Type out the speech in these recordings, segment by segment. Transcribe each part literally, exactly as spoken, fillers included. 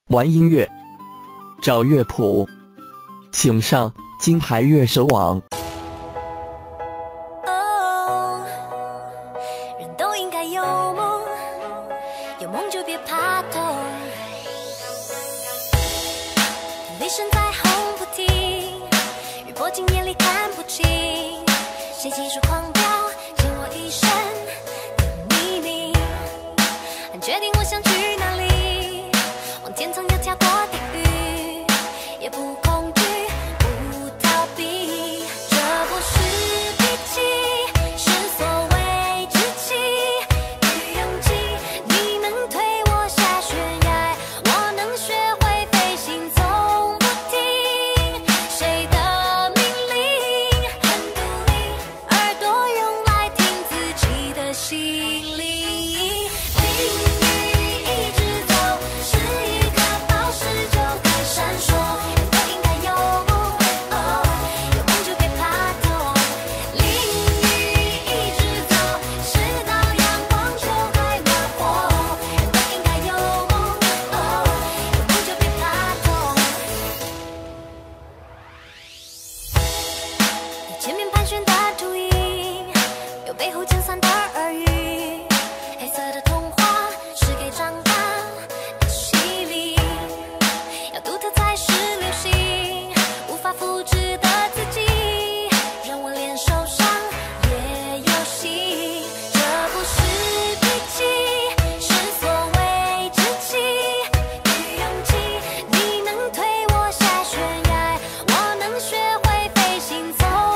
玩音乐，找乐谱，请上金牌乐手网。 哦，人都应该有梦，有梦就别怕痛。雷声在轰不停，雨泼进眼里看不清，谁急速狂飙，欠我一生的秘密。很决定我想去哪里，往天堂要跳过地狱，也不恐惧，不逃避。这不是脾气，是所谓志气与勇气。你能推我下悬崖，我能学会飞行，从不听谁的命令。很独立，耳朵用来听自己的心灵。前面盘旋的秃鹰，有背后尖酸的耳语，黑色的童话是给长大的洗礼，要独特才是流行，无法复制的自己，让我连受伤也有戏。这不是脾气，是所谓志气与勇气。你能推我下悬崖，我能学会飞行，从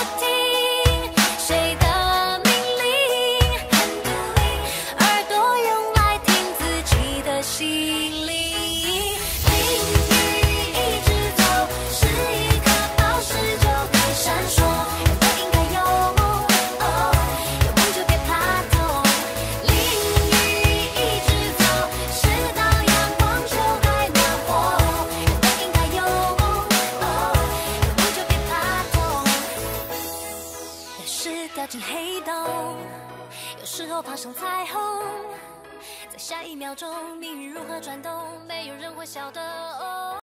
心里，淋雨一直走，是一颗宝石就该闪烁。人都应该有梦，哦，有梦就别怕痛。淋雨一直走，直到阳光就该暖和。人都应该有梦，哦，有梦就别怕痛。有时掉进黑洞，有时候爬上彩虹。在下一秒钟，命运如何转动，没有人会晓得。哦